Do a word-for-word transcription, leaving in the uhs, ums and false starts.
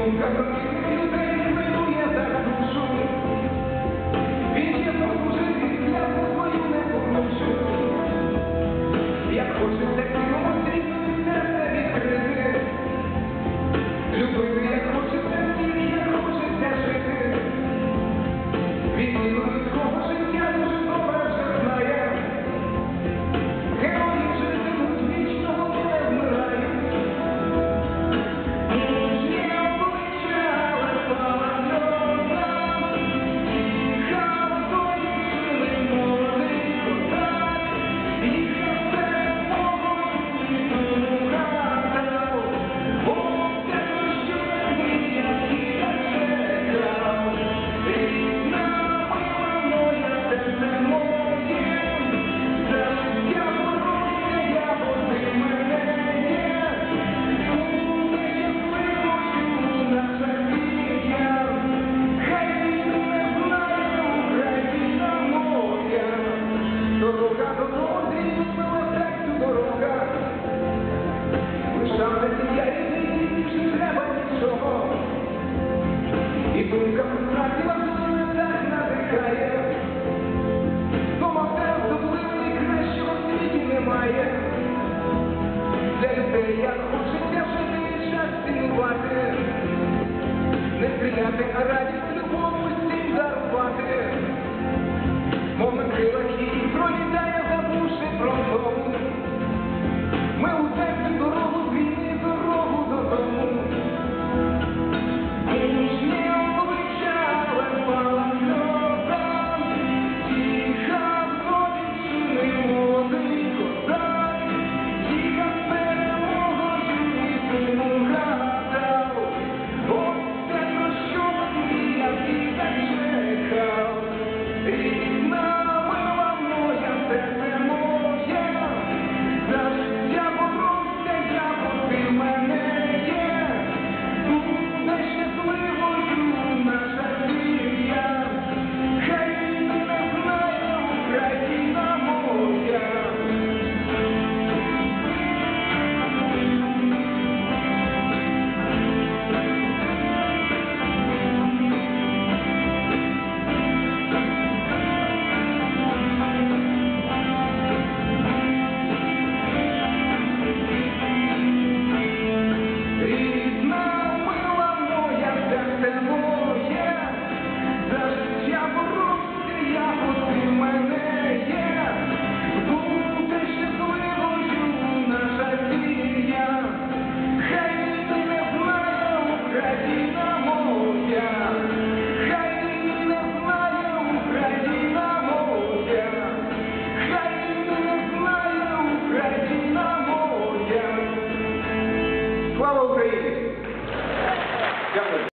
думка про тих людей хвилює так душу. Він чесно служив і клятву свою не порушив. Як хочеться цілому світу серце відкрити, любити, як хочеться всіх, як хочеться жити. Він людського життя дуже добре вже знає. Герої житимуть вічного не вмирають. Мужні обличчя, але слава сльозам. Їхав той сили молодий козак. Їхав серед мого світу гадав. О, те, що я всіх чекав. Рідна мила моя, серце моє. За життя бороньте я, бо ти мене є. Буде щасливою наша сім'я. Хай війни не знає Україна моя. Дорога до друзів, мила серцю дорога. Лишав я рідний, більше не треба нічого. І думка про страті вас не так надихає. Дома все особливо і кращого в світі немає. Для людей, як хочеться жити, час цінувати. Не стріляти, а радість